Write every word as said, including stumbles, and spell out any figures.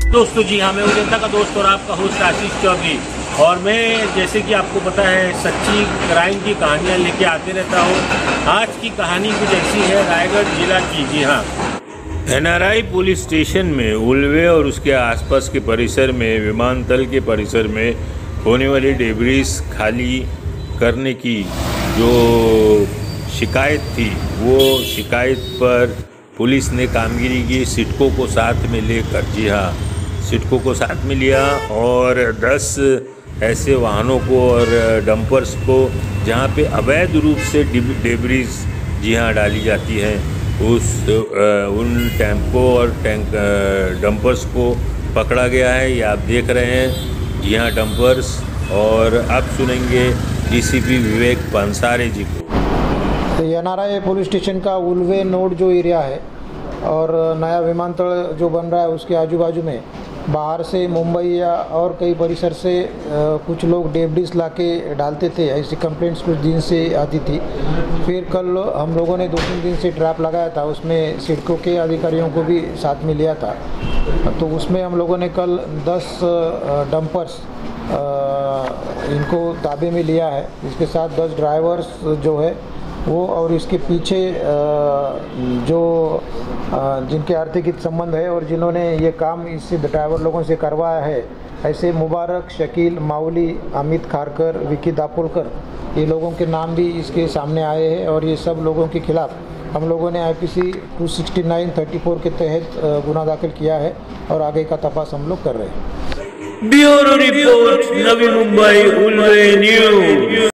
दोस्तों जी हाँ, मैं हूं जनता का दोस्त और आपका होस्ट आशीष चौधरी। और मैं जैसे कि आपको पता है सच्ची क्राइम की कहानियां लेके आते रहता हूं। आज की कहानी कुछ ऐसी है रायगढ़ जिला की। जी हाँ, N R I police station में उल्वे और उसके आसपास के परिसर में, विमानतल के परिसर में होने वाली डेब्रिस खाली करने की जो शिकायत थी, वो शिकायत पर पुलिस ने कामगिरी की। सिडको को साथ में लेकर, जी हाँ, सिडको को साथ में लिया और दस ऐसे वाहनों को और डंपर्स को जहाँ पे अवैध रूप से डेब्रिस, जी हाँ, डाली जाती है, उस उन टेम्पो और टैंक डंपर्स को पकड़ा गया है। ये आप देख रहे हैं, जी हाँ, डंपर्स। और अब सुनेंगे डी सी पी विवेक पंसारे जी को। तो N R I police station का उल्वे नोड जो एरिया है और नया विमानतल जो बन रहा है उसके आजू बाजू में बाहर से मुंबई या और कई परिसर से कुछ लोग डेब्रिस लाके डालते थे। ऐसी कंप्लेंट्स कुछ दिन से आती थी। फिर कल हम लोगों ने दो तीन दिन से ट्रैप लगाया था, उसमें सिडको के अधिकारियों को भी साथ में लिया था। तो उसमें हम लोगों ने कल दस डंपर्स इनको ताबे में लिया है। इसके साथ दस ड्राइवर्स जो है वो और इसके पीछे जो जिनके आर्थिक हित संबंध है और जिन्होंने ये काम इससे ड्राइवर लोगों से करवाया है, ऐसे मुबारक, शकील, माउली, अमित खारकर, विकी दापोलकर, ये लोगों के नाम भी इसके सामने आए हैं। और ये सब लोगों के खिलाफ हम लोगों ने आई पी सी दो सौ उनहत्तर चौंतीस के तहत गुना दाखिल किया है और आगे का तपास हम लोग कर रहे हैं। Bureau report, Navi Mumbai Ulwe news.